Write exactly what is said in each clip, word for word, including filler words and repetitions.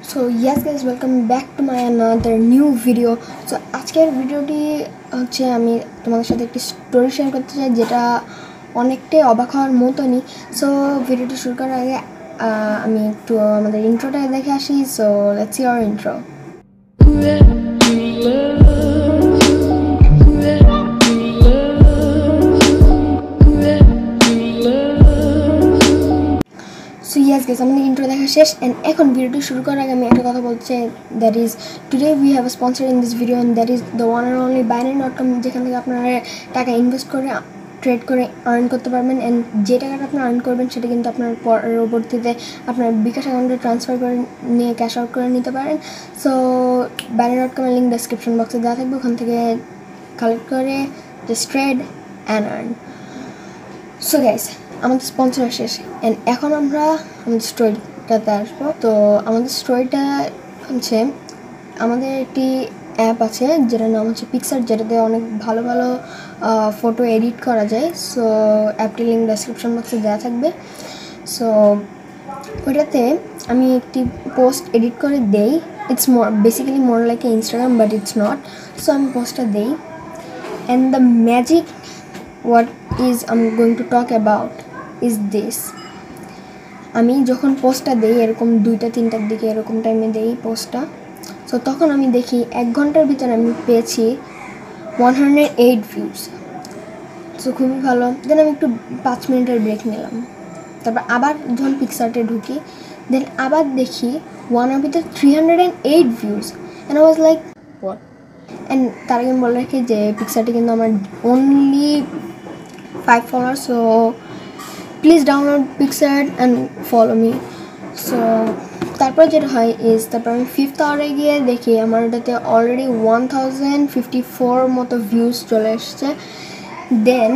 So yes guys, welcome back to my another new video. So আজকের ভিডিওটি হচ্ছে আমি তোমাদের সাথে একটি স্টোরি শেয়ার করতে চাই যেটা অনেকটাই অবাক হওয়ার মতনই। সো ভিডিওটি শুরু করার আগে আমি একটু আমাদের ইন্ট্রোটা দেখে আসি। So let's see our intro. So yes guys, আমাদের ইন্ট্রো দেখা শেষ and এখন ভিডিওটি শুরু করার আগে আমি একটা কথা বলতে চাই, that is today we have a sponsor in this video and that is the one and only binary dot com, যেখান থেকে আপনারা টাকা ইনভেস্ট করে ট্রেড করে আর্ন করতে পারবেন and যে টাকাটা আপনি আর্ন করবেন সেটা কিন্তু আপনার পরবর্তীতে আপনার বিকাশ অ্যাকাউন্টে ট্রান্সফার করে নিয়ে ক্যাশ আউট করে নিতে পারেন। সো binary dot com এর লিঙ্ক ডেসক্রিপশন বক্সে দেওয়া থাকবে, ওখান থেকে কালেক্ট করে just trade and earn. So guys, আমাদের স্পন্সর শেষ অ্যান্ড এখন আমরা আমাদের স্টোরিটাতে আসবো। তো আমাদের স্টোরিটা হচ্ছে আমাদের একটি অ্যাপ আছে যেটার নাম হচ্ছে পিক্সার, যেটাতে অনেক ভালো ভালো ফটো এডিট করা যায়। সো অ্যাপটির লিঙ্ক ডেসক্রিপশন বক্সে দেওয়া থাকবে। সো ওটাতে আমি একটি পোস্ট এডিট করে দেই। It's more basically more like a Instagram but it's not. So আমি পোস্টটা দেই and the magic what is I'm going to talk about is this. আমি যখন পোস্টটা দেই এরকম দুইটা তিনটার দিকে এরকম টাইমে দেই পোস্টটা, সো তখন আমি দেখি এক ঘন্টার ভিতরে আমি পেয়েছি one hundred eight views. So খুবই ভালো। দেন আমি একটু পাঁচ মিনিটের ব্রেক নিলাম, তারপর আবার যখন পিক্সারটে ঢুকি দেন আবার দেখি ওয়ান আর ভিতরে three hundred and eight views and I was like what. And তার আগে আমি বলে রাখি যে পিক্সারটি কিন্তু আমার only five followers, so please download Pixar and follow me. So তারপর যেটা হয় ইজ তারপর আমি ফিফথ আওয়ারে গিয়ে দেখি আমার ওটাতে already one thousand fifty four মতো ভিউজ চলে এসছে। দেন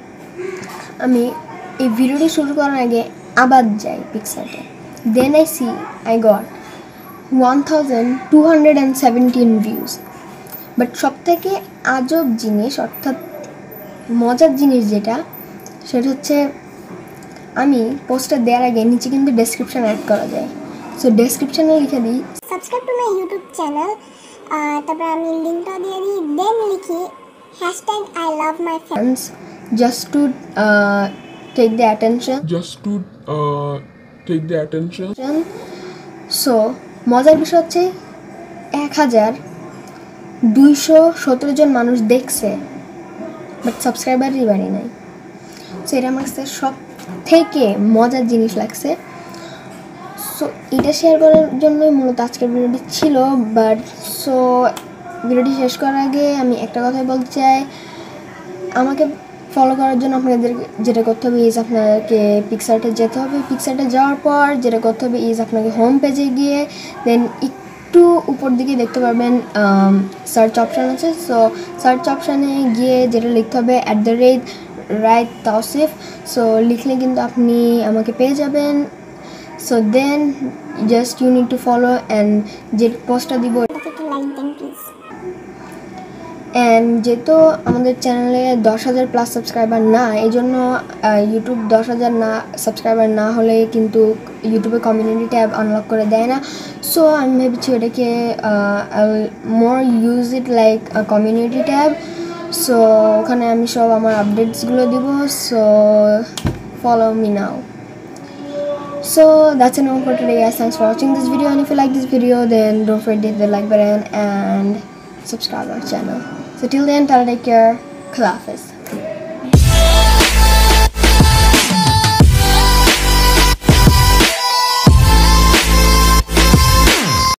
আমি এই ভিডিওটি শুরু করার আগে আবার যাই পিক্সারটে, then I see I got one thousand two hundred and seventeen views. But সব থেকে আজব জিনিস অর্থাৎ মজার জিনিস যেটা, সেটা হচ্ছে আমি পোস্টটা দেওয়ার আগে নিচে কিন্তু ডেসক্রিপশান অ্যাড করা যায়। সো ডেসক্রিপশানে লিখে দিই subscribe to my YouTube channel, তারপর আমি লিঙ্কটা দিয়ে দিই, দেন লিখি hashtag I love my friends just to take the attention just to uh, take the attention. So মজার বিষয় হচ্ছে এক হাজার দুইশো সতেরো জন মানুষ দেখছে বাট সাবস্ক্রাইবারই বাড়ি নাই। সো এটা আমার কাছে সব থেকে মজার জিনিস লাগছে। সো এটা শেয়ার করার জন্যই মূলত আজকের ভিডিওটি ছিল। বাট সো ভিডিওটি শেষ করার আগে আমি একটা কথাই বলতে চাই, আমাকে ফলো করার জন্য আপনাদের যেটা করতে হবে ইজ আপনাকে পিক্সারটে যেতে হবে। পিক্সারটে যাওয়ার পর যেটা করতে হবে ইজ আপনাকে হোম পেজে গিয়ে দেন একটু উপর দিকে দেখতে পারবেন সার্চ অপশান আছে। সো সার্চ অপশানে গিয়ে যেটা লিখতে হবে at the rate right Taosif. So লিখলে কিন্তু আপনি আমাকে পেয়ে যাবেন। So then just you need to follow and যে পোস্টটা দিব একটু লাইক দেন প্লিজ। অ্যান্ড যেহেতু আমাদের চ্যানেলে দশ হাজার প্লাস সাবস্ক্রাইবার না, এই জন্য ইউটিউব দশ হাজার না সাবস্ক্রাইবার না হলে কিন্তু ইউটিউবে কমিউনিটি ট্যাব আনলক করে দেয় না। সো আমি ভেবেছি ওটাকে I will more use it like community tab. সো ওখানে আমি সব আমার আপডেটসগুলো দিব। So follow me now. So that's enough for today guys. Thanks for watching this video, and if you like this video then don't forget to hit the like button and subscribe our channel. So till then, take care. Khalafis.